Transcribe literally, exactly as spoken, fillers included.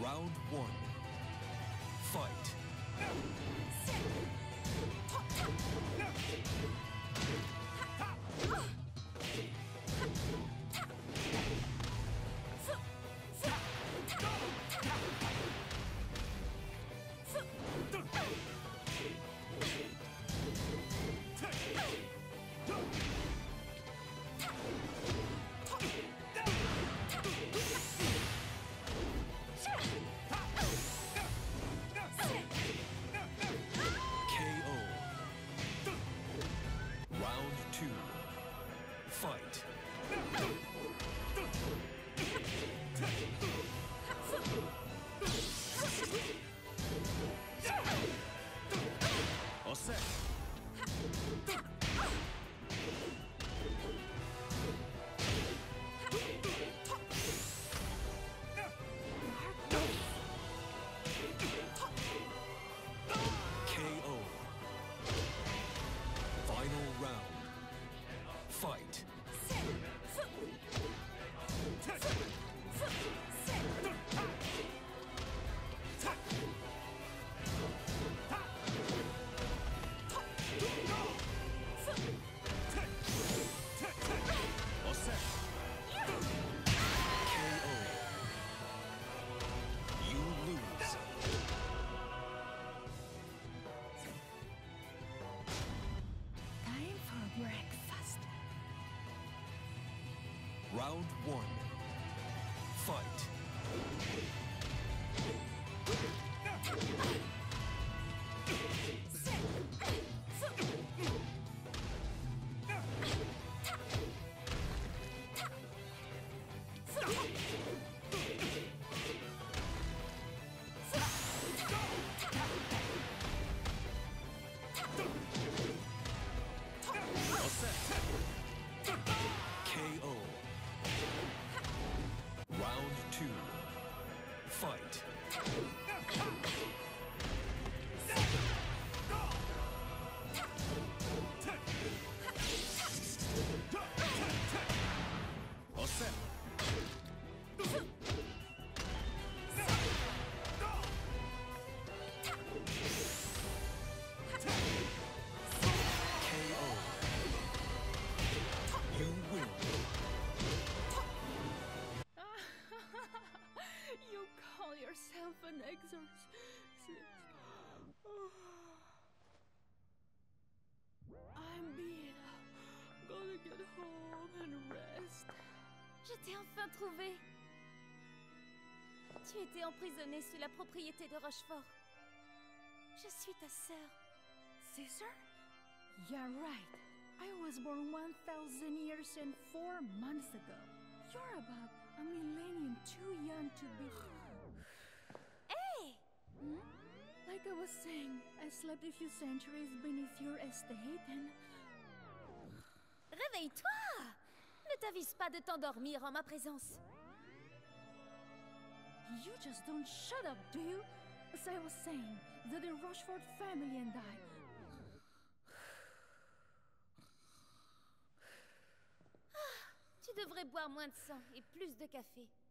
Round one. Fight. Fight. All set. K O. Final round. Fight. All set. K O. You lose. Time for breakfast. Round one. Fight. All set. K O. Round two. Fight. All set. K O. You win. You call yourself an exorcist? I'm beat. Gonna get home and rest. Je t'ai enfin trouvé. Tu étais emprisonnée sous la propriété de Rochefort. Je suis ta sœur. Caesar? You're right. I was born one thousand years and four months ago. You're about a millennium too young to be... Hey! Hmm? Like I was saying, I slept a few centuries beneath your estate and... Réveille-toi! Ne t'avise pas de t'endormir en ma présence. You just don't shut up, do you? As I was saying, the de Rochefort family and I... Tu devrais boire moins de sang et plus de café.